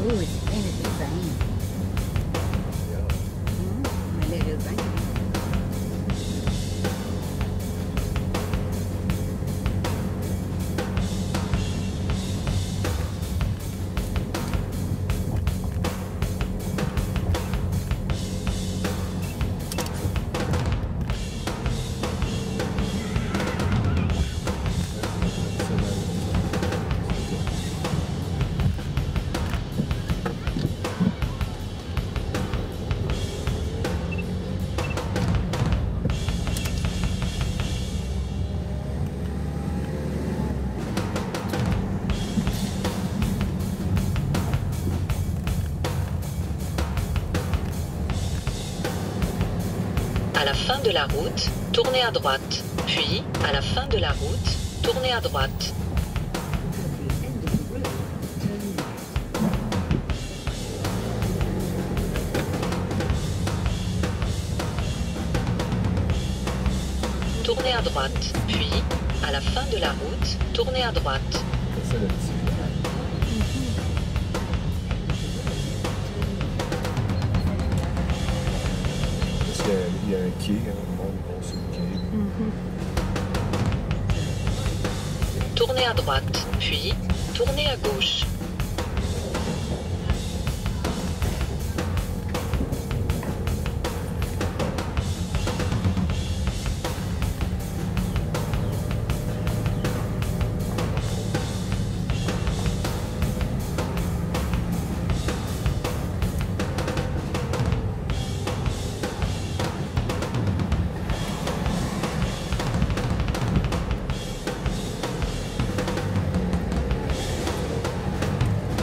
Oeh, het is echt fijn. Ja. Maar heel fijn. À la fin de la route, tournez à droite. Puis, à la fin de la route, tournez à droite. Tournez à droite. Puis, à la fin de la route, tournez à droite. Ça, c'est le petit village. Parce qu'il y a un quai, hein, le monde va sur le quai. Tournez à droite. Puis, tournez à gauche.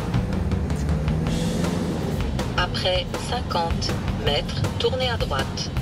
Après 50 mètres, tournez à droite.